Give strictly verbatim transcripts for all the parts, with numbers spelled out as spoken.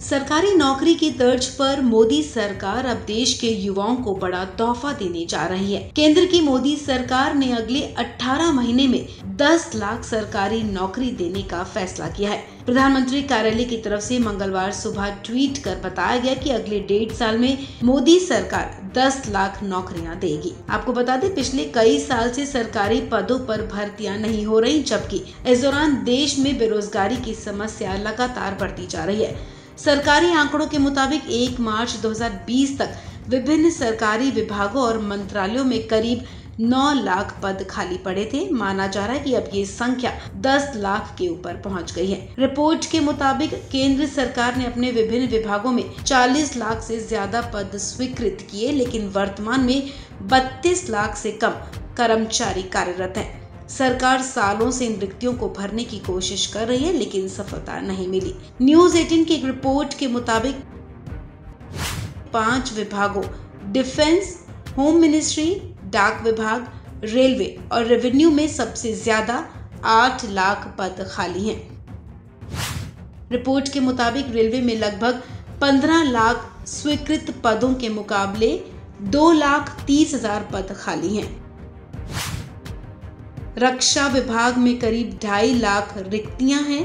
सरकारी नौकरी की तर्ज पर मोदी सरकार अब देश के युवाओं को बड़ा तोहफा देने जा रही है। केंद्र की मोदी सरकार ने अगले अठारह महीने में दस लाख सरकारी नौकरी देने का फैसला किया है। प्रधानमंत्री कार्यालय की तरफ से मंगलवार सुबह ट्वीट कर बताया गया कि अगले डेढ़ साल में मोदी सरकार दस लाख नौकरियां देगी। आपको बता दें, पिछले कई साल से सरकारी पदों पर भर्तियां नहीं हो रही, जबकि इस दौरान देश में बेरोजगारी की समस्या लगातार बढ़ती जा रही है। सरकारी आंकड़ों के मुताबिक एक मार्च दो हज़ार बीस तक विभिन्न सरकारी विभागों और मंत्रालयों में करीब नौ लाख पद खाली पड़े थे। माना जा रहा है कि अब ये संख्या दस लाख के ऊपर पहुंच गई है। रिपोर्ट के मुताबिक केंद्र सरकार ने अपने विभिन्न विभागों में चालीस लाख से ज्यादा पद स्वीकृत किए, लेकिन वर्तमान में बत्तीस लाख से कम कर्मचारी कार्यरत हैं। सरकार सालों से इन रिक्तियों को भरने की कोशिश कर रही है, लेकिन सफलता नहीं मिली। न्यूज अठारह की एक रिपोर्ट के मुताबिक पांच विभागों डिफेंस, होम मिनिस्ट्री, डाक विभाग, रेलवे और रेवेन्यू में सबसे ज्यादा आठ लाख पद खाली हैं। रिपोर्ट के मुताबिक रेलवे में लगभग पंद्रह लाख स्वीकृत पदों के मुकाबले दो लाख तीस हजार पद खाली हैं। रक्षा विभाग में करीब ढाई लाख रिक्तियां हैं।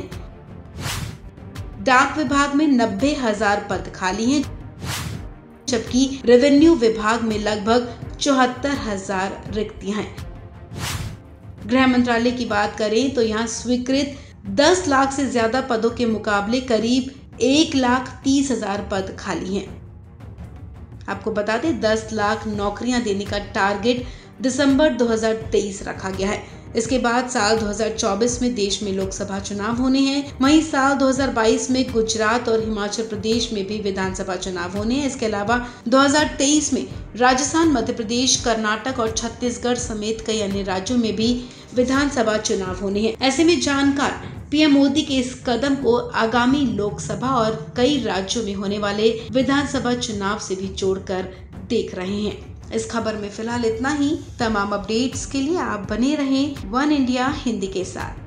डाक विभाग में नब्बे हजार पद खाली हैं, जबकि रेवेन्यू विभाग में लगभग चौहत्तर हजार रिक्तियां हैं। गृह मंत्रालय की बात करें तो यहाँ स्वीकृत दस लाख से ज्यादा पदों के मुकाबले करीब एक लाख तीस हजार पद खाली हैं। आपको बता दें, दस लाख नौकरियां देने का टारगेट दिसंबर दो हज़ार तेईस रखा गया है। इसके बाद साल दो हज़ार चौबीस में देश में लोकसभा चुनाव होने हैं। वहीं साल दो हज़ार बाईस में गुजरात और हिमाचल प्रदेश में भी विधानसभा चुनाव होने हैं। इसके अलावा दो हज़ार तेईस में राजस्थान, मध्य प्रदेश, कर्नाटक और छत्तीसगढ़ समेत कई अन्य राज्यों में भी विधानसभा चुनाव होने हैं। ऐसे में जानकार पीएम मोदी के इस कदम को आगामी लोकसभा और कई राज्यों में होने वाले विधानसभा चुनाव से भी जोड़कर देख रहे हैं। इस खबर में फिलहाल इतना ही। तमाम अपडेट्स के लिए आप बने रहें वन इंडिया हिंदी के साथ।